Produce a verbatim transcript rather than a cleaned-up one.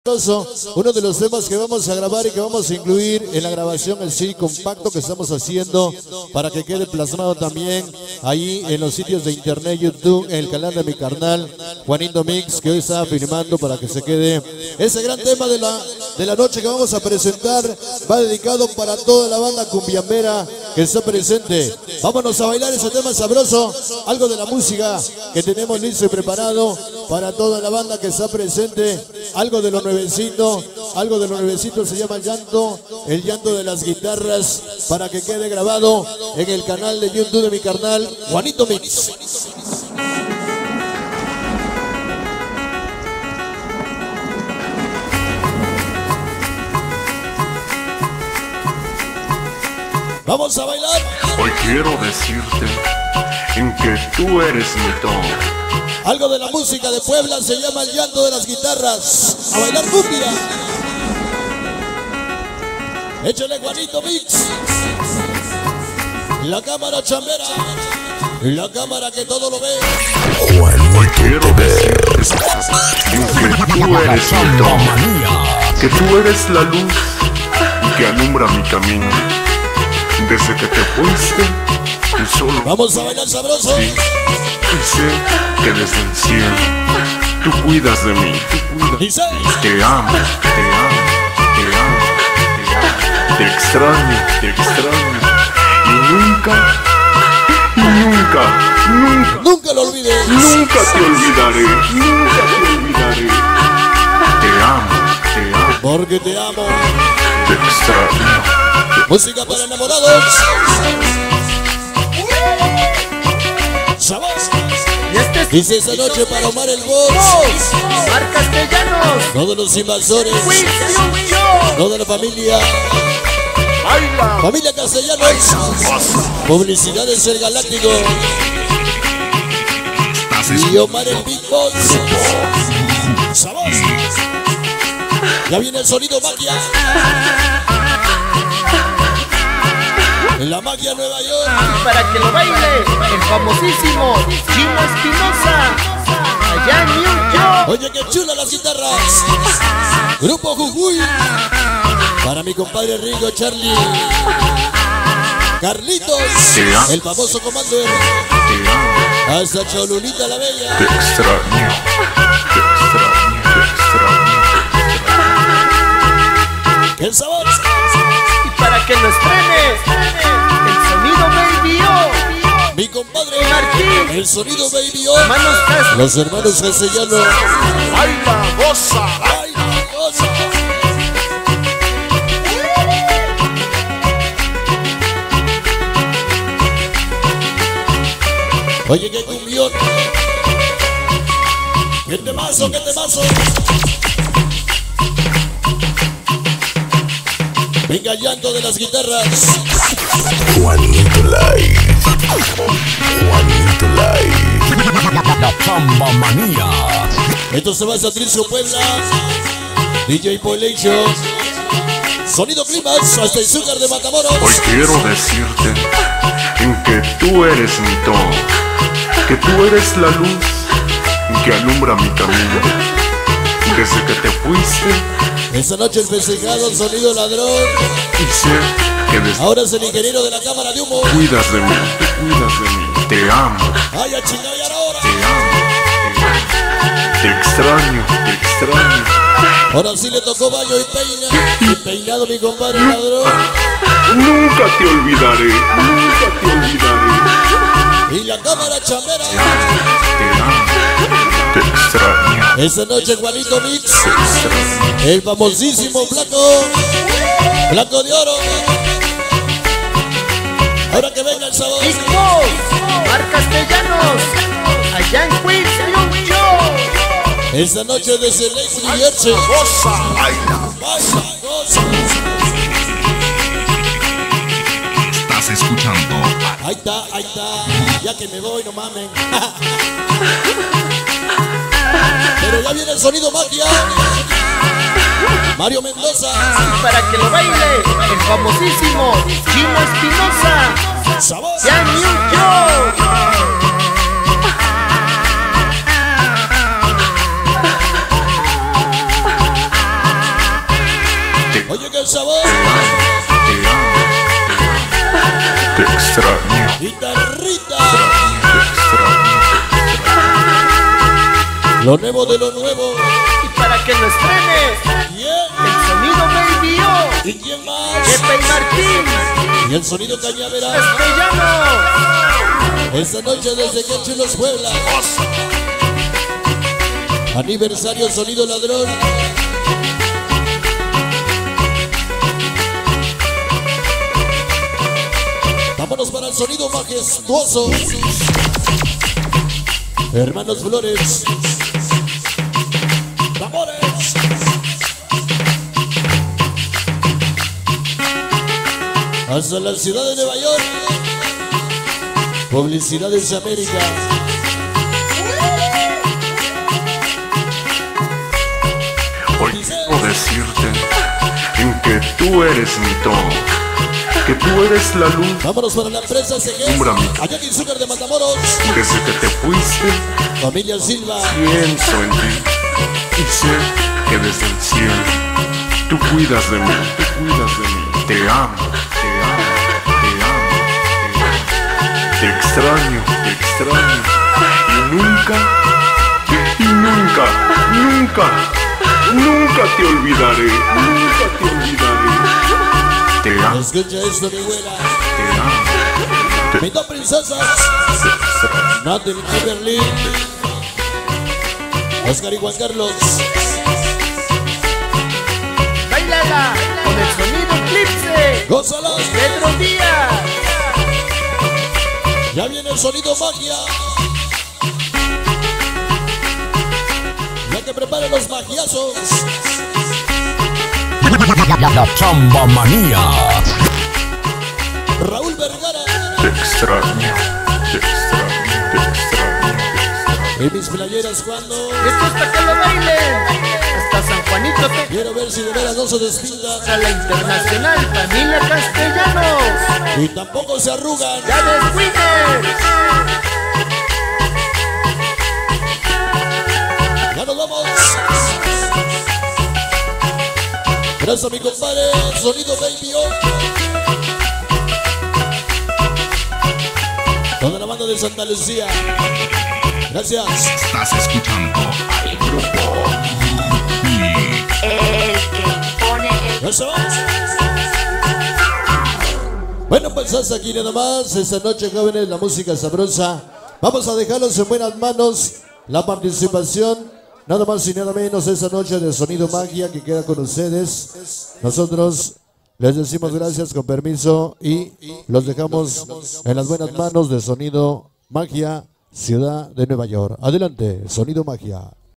Uno de los temas que vamos a grabar y que vamos a incluir en la grabación, el C D compacto que estamos haciendo para que quede plasmado también ahí en los sitios de internet, YouTube, en el canal de mi carnal Juanito Mix, que hoy está filmando para que se quede ese gran tema de la, de la noche que vamos a presentar. Va dedicado para toda la banda cumbiambera que está presente. Vámonos a bailar ese tema sabroso, algo de la música que tenemos listo y preparado para toda la banda que está presente, algo de lo nuevecito, algo de lo nuevecito se llama el llanto, el llanto de las guitarras, para que quede grabado en el canal de YouTube de mi carnal Juanito Mix. Vamos a bailar. Hoy quiero decirte en que tú eres mi todo. Algo de la música de Puebla se llama el llanto de las guitarras. A bailar cumbia. Échale Juanito Mix. La cámara chambera. La cámara que todo lo ve. Hoy quiero decirte en que tú eres mi todo. Que tú eres la luz que alumbra mi camino. Desde que te fuiste, tú solo. Vamos a bailar sabroso. Sí. Y sé que desde el cielo tú cuidas de mí. Tú cuidas. Te amo, te amo, te amo, te amo. Te extraño, te extraño. Y nunca, y nunca, nunca, nunca lo olvides. Nunca te olvidaré, nunca te olvidaré. Te amo, te amo. Porque te amo. Te extraño. Música para enamorados. Sabor. Dice esa noche para Omar el Boss. Mar Castellanos. Todos los invasores. Toda la familia. Baila. Familia Castellanos. Publicidades El Galáctico. Y Omar el Big Boss. Sabor. Ya viene el sonido magia. En la magia Nueva York. Para que lo baile el famosísimo Chino Espinosa, allá en New York. Oye, qué chula las guitarras. Grupo Jujuy. Para mi compadre Rigo, Charlie, Carlitos, el famoso Commander. Hasta Cholulita la Bella. Te extraño, te extraño, te extraño. El sabor. Y para que lo estrenes, el sonido Baby O. Mi compadre Martín. El sonido Baby O. Hermanos Castro. Los hermanos castellanos. Baila, goza. Baila, goza. Oye, qué cumbión. Qué temazo, qué temazo. Venga, llanto de las guitarras. Juanito Live. Juanito Live. La Pamba Manía. Esto se va a Satrisco Puebla. D J Poilation. Sonido Climax hasta el Azúcar de Matamoros. Hoy quiero decirte en que tú eres mi todo. Que tú eres la luz que alumbra mi camino. Desde que te fuiste. Esta noche el festejado Sonido Ladrón. Y sé que desde ahora es el ingeniero de la cámara de humo. cuidas de mí, tú cuidas de mí. Te amo. Ay, a chingar y ahora. Te amo, te amo. Te extraño, te extraño. Ahora sí le tocó baño y peina. Y peinado mi compadre Ladrón. Nunca te olvidaré, nunca te olvidaré. Y la cámara chambera. Te amo, te extraño. Esta noche Juanito Mix. Te extraño. El famosísimo Blanco. Blanco de Oro. Ahora que venga el sabor. Big Boss. Mar Castellanos, allá en Queens, New York. Esta noche desde Lake New Jersey. Goza, baila. Baila, goza. Estás escuchando. Ahí está, ahí está. Ya que me voy, no mamen. Pero ya viene el sonido magia. Mario Mendoza. Para que lo baile el famosísimo Chino Espinosa, Sabor. allá en New York. Oye, qué sabor. Te amo, te extraño. Guitarrita. Te extraño. Lo nuevo de lo nuevo. Y para que lo estrenes, Yeah. el sonido Baby O, ¿Y quién más? Jefe y Martín, Y el sonido Cañaveral. Castellano. Esta noche desde que Chulos Puebla. Aniversario Sonido Ladrón. Vámonos para el sonido majestuoso. Hermanos Flores. Amores. Hasta la ciudad de Nueva York. Publicidades América. Hoy quiero decirte en que tú eres mi todo, que tú eres la luz. Vámonos para la empresa Segués. Júrame. Allá en Izúcar de Matamoros. Desde que te fuiste, Familia Silva. pienso en ti y sé que desde el cielo tú cuidas de mí, tú cuidas de mí. Te amo, te amo, te amo, te amo. Te extraño, te extraño. Y nunca, y nunca, nunca, nunca te olvidaré, nunca te olvidaré. Te amo, Escucha esto, mi güera. te amo, Mis dos princesas. te extraño. Natalie Kimberly. Oscar y Juan Carlos. Bailala con el sonido Eclipse, Gózala. Pedro Díaz. Ya viene el sonido magia. Ya que preparen los magiazos. La Chamba Manía. Raúl Vergara. Te extraño, te extraño, te extraño. Y mis playeras cuando. Esto es para que lo bailen. Hasta San Juanito te Quiero ver si de veras no se despinta. a la internacional familia Castellanos. Y tampoco se arrugan. Ya descuides. Ya nos vamos. Gracias a mi compadre. Sonido Baby O. Toda la banda de Santa Lucía. Gracias. Estás escuchando al grupo Eso. Bueno, pues hasta aquí nada más. Esta noche, jóvenes, la música sabrosa. Vamos a dejarlos en buenas manos. La participación, nada más y nada menos, esta noche de Sonido Magia que queda con ustedes. Nosotros les decimos gracias con permiso y los dejamos en las buenas manos de Sonido Magia, Ciudad de Nueva York. Adelante, Sonido Magia.